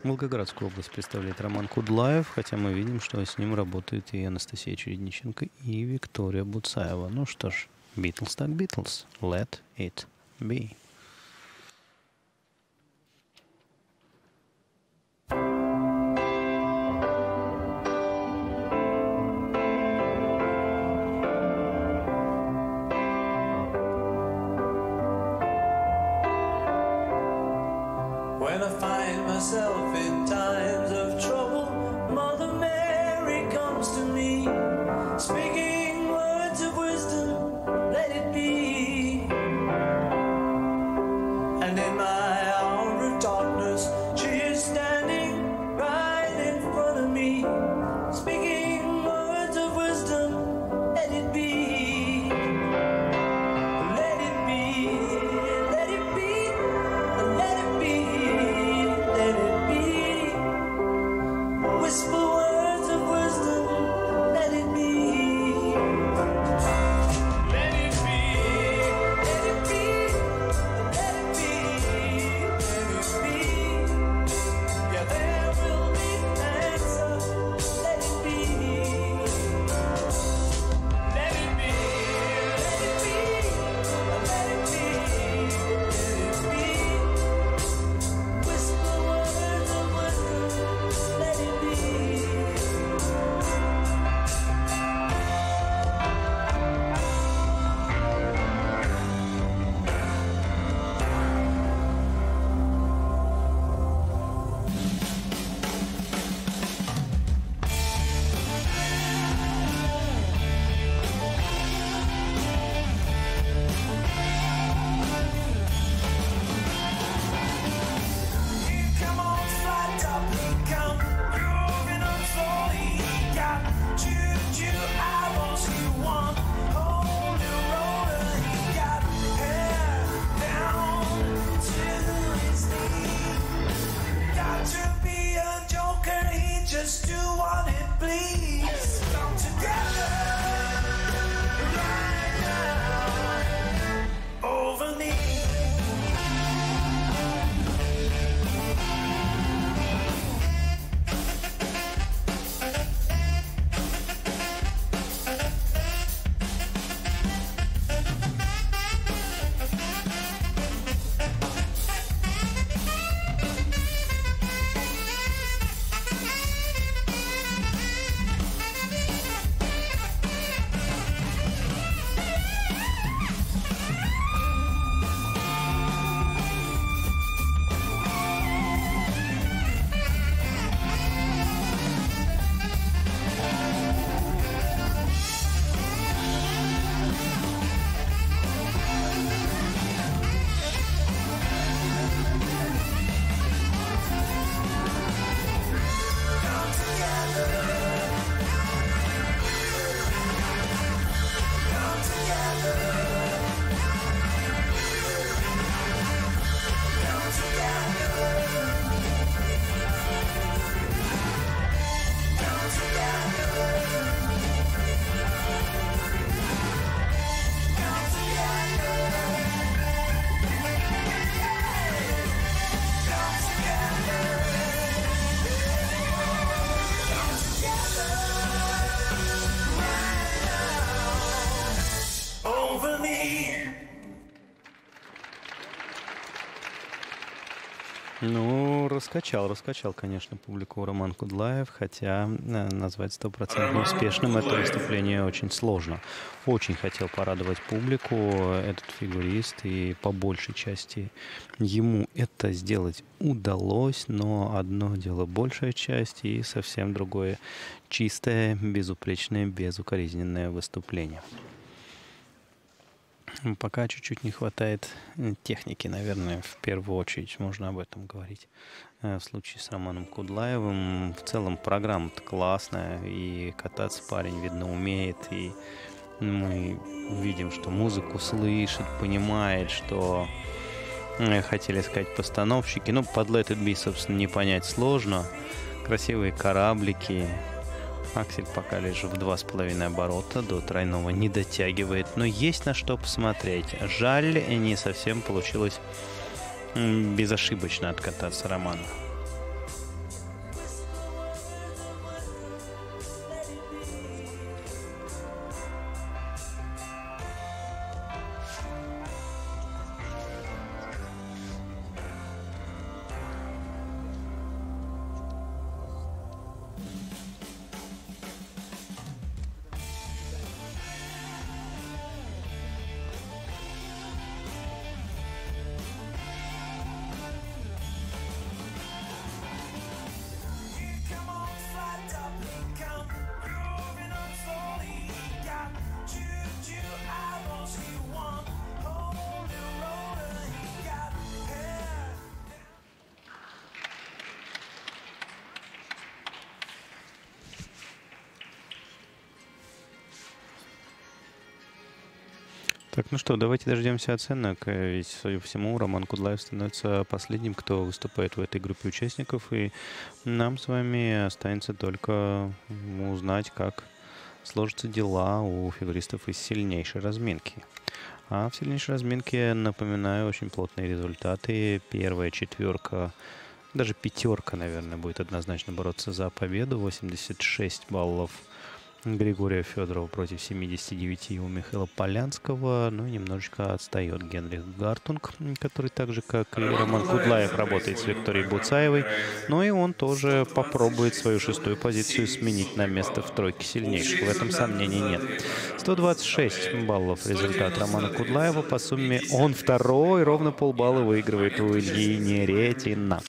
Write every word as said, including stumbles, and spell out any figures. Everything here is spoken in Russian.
Волгоградскую область представляет Роман Кудлаев, хотя мы видим, что с ним работают и Анастасия Чередниченко, и Виктория Буцаева. Ну что ж, Beatles так Beatles. Let it be. When I find myself in times of trouble, Mother Mary comes to me, speaking words of wisdom, let it be. And in my hour of darkness, she is standing right in front of me, speaking words of wisdom, let it be. Let it be, let it be, let it be. Let it be. Whisper words of wisdom. Let it be. Let it be. Let it be. Let it be. Let it be. Yeah, there will be an answer. Let it be. Let it be. Let it be. Let it be. Let it be. Whisper words of wisdom, let it be. Come on, flat up, come grooving on slowly. Got choo-choo eyeballs, he want hold the roller. He got hair down to his knee. Got to be a joker, he just do what it please. Come together right now over me. Over me. Ну, раскачал, раскачал, конечно, публику Роман Кудлаев, хотя э, назвать стопроцентно успешным это выступление очень сложно. Очень хотел порадовать публику этот фигурист, и по большей части ему это сделать удалось, но одно дело большая часть и совсем другое чистое, безупречное, безукоризненное выступление. Пока чуть-чуть не хватает техники, наверное, в первую очередь можно об этом говорить. В случае с Романом Кудлаевым в целом программа-то классная, и кататься парень, видно, умеет, и мы видим, что музыку слышит, понимает, что хотели сказать постановщики. Ну, под Let It Be, собственно, не понять сложно. Красивые кораблики. Аксель пока лишь в два с половиной оборота, до тройного не дотягивает, но есть на что посмотреть. Жаль, не совсем получилось безошибочно откататься Роману. Так, ну что, давайте дождемся оценок. э, Ведь, судя по всему, Роман Кудлаев становится последним, кто выступает в этой группе участников. И нам с вами останется только м, узнать, как сложатся дела у фигуристов из сильнейшей разминки. А в сильнейшей разминке, напоминаю, очень плотные результаты. Первая четверка, даже пятерка, наверное, будет однозначно бороться за победу. восемьдесят шесть баллов Григория Федорова против семидесяти девяти у Михаила Полянского. Ну и немножечко отстает Генрих Гартунг, который так же, как и Роман Кудлаев, работает с Викторией Буцаевой. Но и он тоже попробует свою шестую позицию сменить на место в тройке сильнейших. В этом сомнений нет. сто двадцать шесть баллов результат Романа Кудлаева. По сумме он второй, ровно полбалла выигрывает у Ильи Неретина.